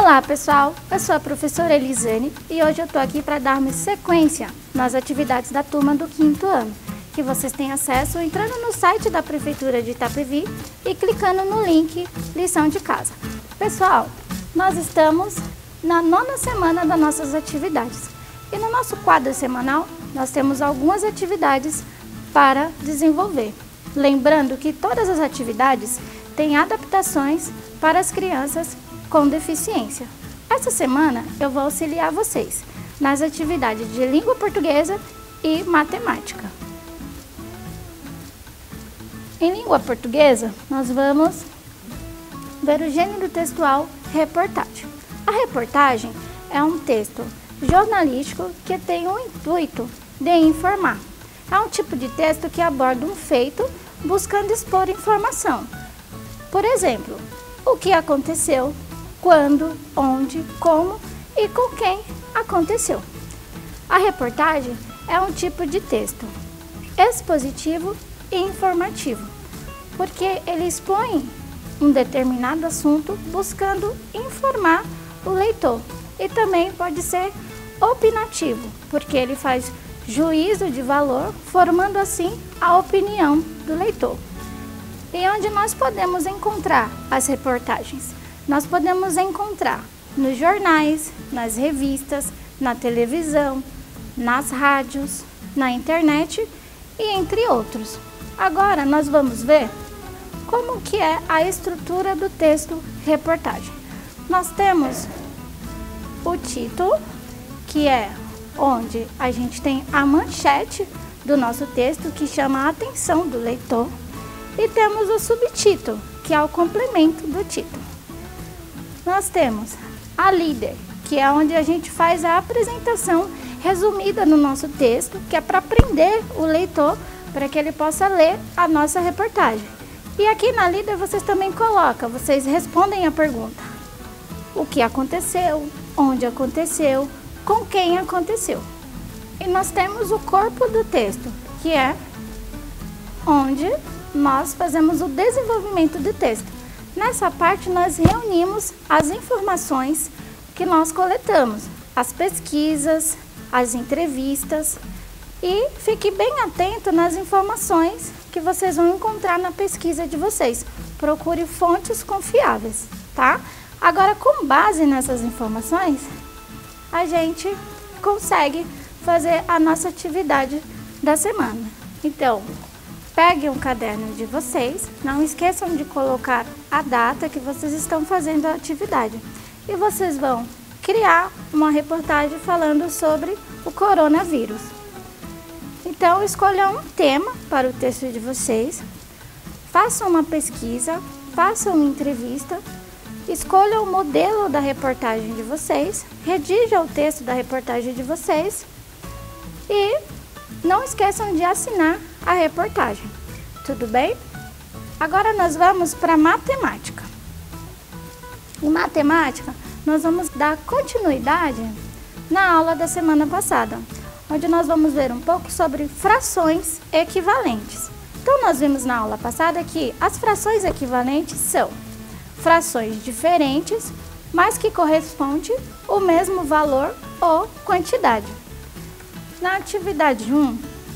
Olá pessoal, eu sou a professora Elisane e hoje eu estou aqui para darmos sequência nas atividades da turma do 5º ano, que vocês têm acesso entrando no site da Prefeitura de Itapevi e clicando no link Lição de Casa. Pessoal, nós estamos na 9ª semana das nossas atividades e no nosso quadro semanal nós temos algumas atividades para desenvolver. Lembrando que todas as atividades têm adaptações para as crianças com deficiência. Essa semana eu vou auxiliar vocês nas atividades de língua portuguesa e matemática. Em língua portuguesa, nós vamos ver o gênero textual reportagem. A reportagem é um texto jornalístico que tem o intuito de informar. É um tipo de texto que aborda um feito buscando expor informação. Por exemplo, o que aconteceu, quando, onde, como e com quem aconteceu. A reportagem é um tipo de texto expositivo e informativo, porque ele expõe um determinado assunto buscando informar o leitor. E também pode ser opinativo, porque ele faz juízo de valor, formando assim a opinião do leitor. E onde nós podemos encontrar as reportagens? Nós podemos encontrar nos jornais, nas revistas, na televisão, nas rádios, na internet e entre outros. Agora nós vamos ver como que é a estrutura do texto reportagem. Nós temos o título, que é onde a gente tem a manchete do nosso texto, que chama a atenção do leitor, e temos o subtítulo, que é o complemento do título. Nós temos a líder, que é onde a gente faz a apresentação resumida no nosso texto, que é para prender o leitor, para que ele possa ler a nossa reportagem. E aqui na líder vocês também colocam, vocês respondem a pergunta: o que aconteceu, onde aconteceu, com quem aconteceu. E nós temos o corpo do texto, que é onde nós fazemos o desenvolvimento do texto. Nessa parte nós reunimos as informações que nós coletamos, as pesquisas, as entrevistas, e fique bem atento nas informações que vocês vão encontrar na pesquisa de vocês. Procure fontes confiáveis, tá? Agora, com base nessas informações, a gente consegue fazer a nossa atividade da semana. Então, peguem um caderno de vocês, não esqueçam de colocar a data que vocês estão fazendo a atividade. E vocês vão criar uma reportagem falando sobre o coronavírus. Então, escolham um tema para o texto de vocês, façam uma pesquisa, façam uma entrevista, escolham o modelo da reportagem de vocês, redigam o texto da reportagem de vocês e não esqueçam de assinar a reportagem. Tudo bem? Agora nós vamos para matemática. Em matemática, nós vamos dar continuidade na aula da semana passada, onde nós vamos ver um pouco sobre frações equivalentes. Então, nós vimos na aula passada que as frações equivalentes são frações diferentes, mas que correspondem ao mesmo valor ou quantidade. Na atividade 1,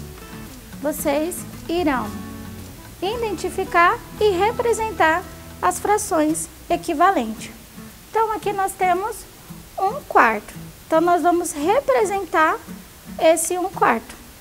vocês irão identificar e representar as frações equivalentes. Então, aqui nós temos 1/4. Então, nós vamos representar esse 1/4.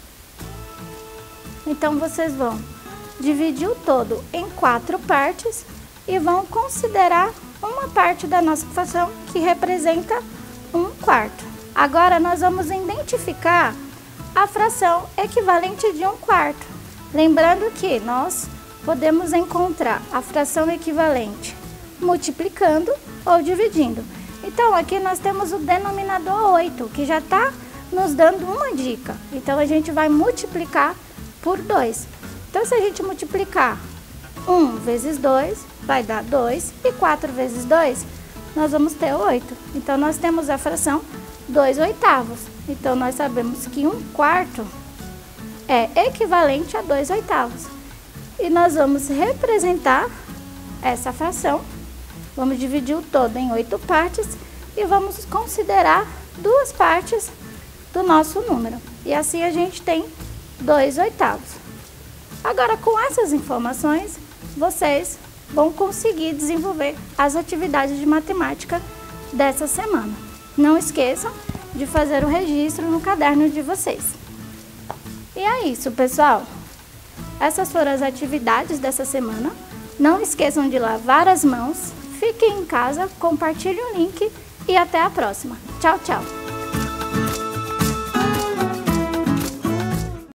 Então, vocês vão dividir o todo em 4 partes e vão considerar uma parte da nossa fração que representa 1/4. Agora, nós vamos identificar a fração equivalente de 1/4. Lembrando que nós podemos encontrar a fração equivalente multiplicando ou dividindo. Então, aqui nós temos o denominador 8, que já está nos dando uma dica. Então, a gente vai multiplicar por 2. Então, se a gente multiplicar 1 vezes 2, vai dar 2, e 4 vezes 2, nós vamos ter 8. Então, nós temos a fração 2/8. Então, nós sabemos que 1/4 é equivalente a 2/8. E nós vamos representar essa fração, vamos dividir o todo em 8 partes e vamos considerar 2 partes do nosso número. E assim a gente tem 2/8. Agora, com essas informações, vocês vão conseguir desenvolver as atividades de matemática dessa semana. Não esqueçam de fazer o registro no caderno de vocês. E é isso, pessoal. Essas foram as atividades dessa semana. Não esqueçam de lavar as mãos, fiquem em casa, compartilhem o link e até a próxima. Tchau, tchau!